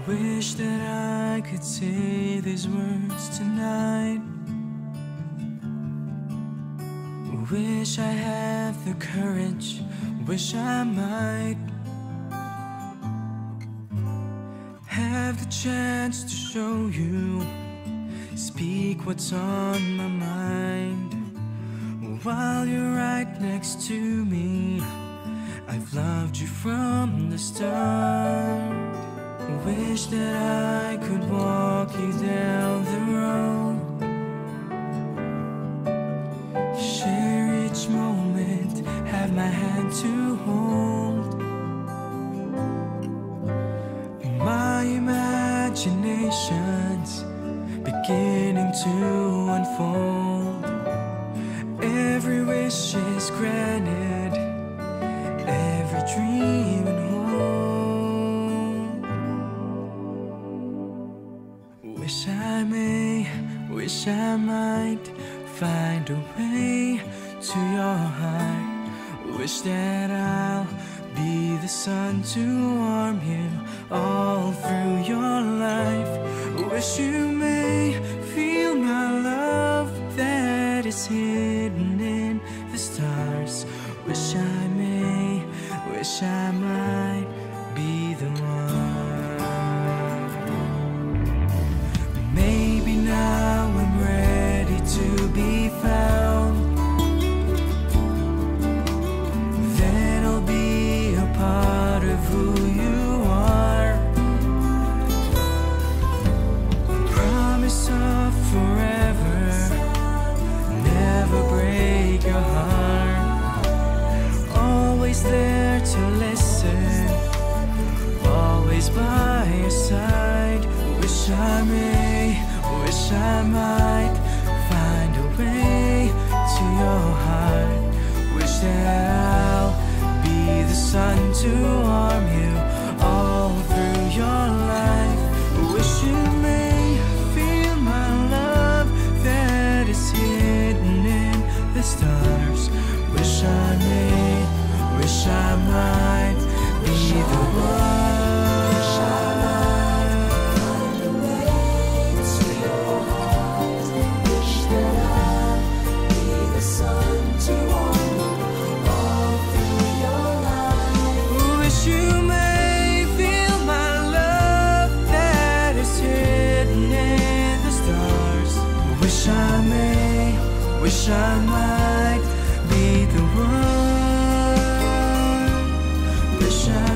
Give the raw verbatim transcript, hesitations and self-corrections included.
Wish that I could say these words tonight. Wish I have the courage, wish I might have the chance to show you, speak what's on my mind. While you're right next to me, I've loved you from the start. Wish that I could walk you down the road, share each moment, have my hand to hold. My imagination's beginning to unfold. Every wish is granted, every dream and hope. Wish I may, wish I might find a way to your heart. Wish that I'll be the sun to warm you all through your life. Wish you may feel my love that is hidden in the stars. Wish I may, wish I might be the one. Maybe now I'm ready to be found. Then I'll be a part of who you are. Promise of forever, never break your heart. Always there to listen, always by your side. Wish I may, wish I might find a way to your heart. Wish that I'll be the sun to warm you all through your life. Wish you may feel my love that is hidden in the stars. Wish I may, wish I might be the one. Wish I may, wish I might be the one. Wish I